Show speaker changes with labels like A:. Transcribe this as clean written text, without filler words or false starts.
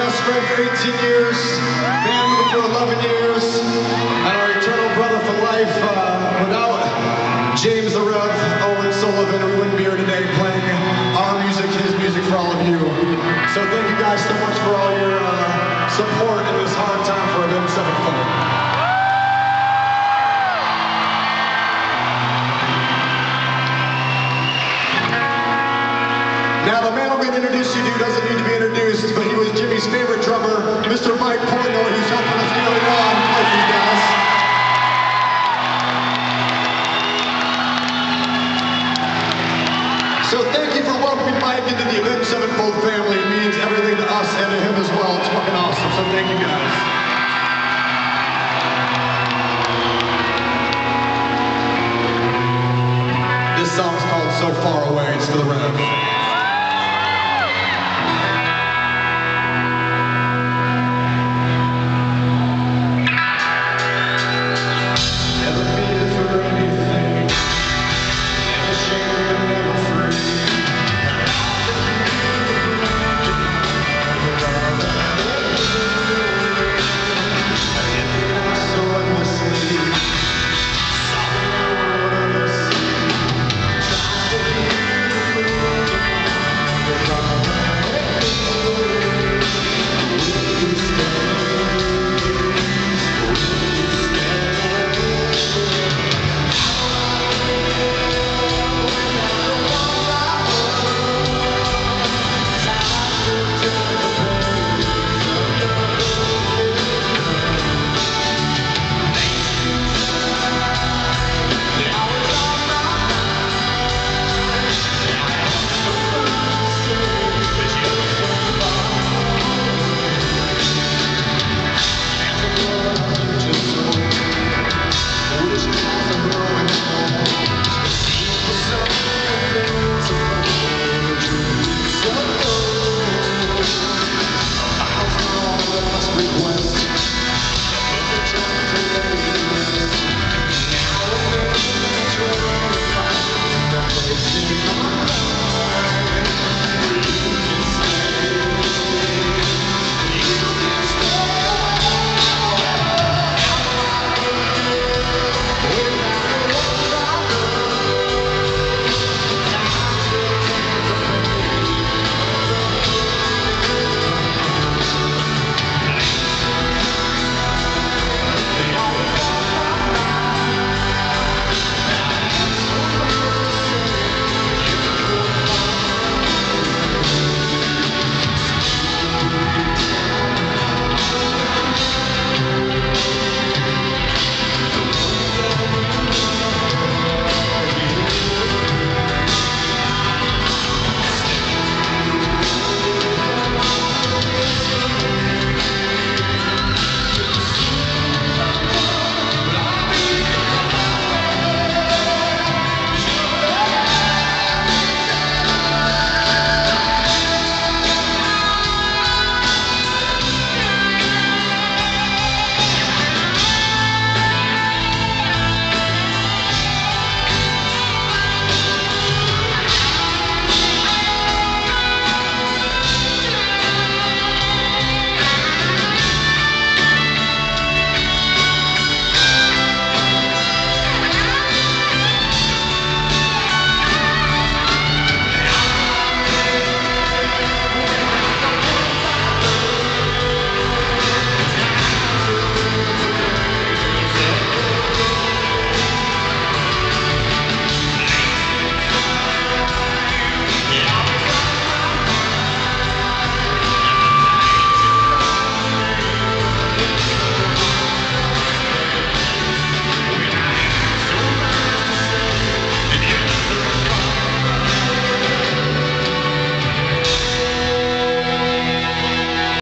A: best friend for 18 years, family for 11 years, and our eternal brother for life. Without James the Rev, Owen Sullivan, we wouldn't be here today playing our music, his music for all of you. So thank you guys so much for all your support in this hard time for Avenged Sevenfold. Now, the man I'm going to introduce you to doesn't need to be introduced, but he was Jimmy's favorite drummer, Mr. Mike Portnoy, who's helping us get it on with you guys. So thank you for welcoming Mike into the Avenged Sevenfold family. It means everything to us and to him as well. It's fucking awesome, so thank you guys. This song's called So Far Away. It's for the Rev.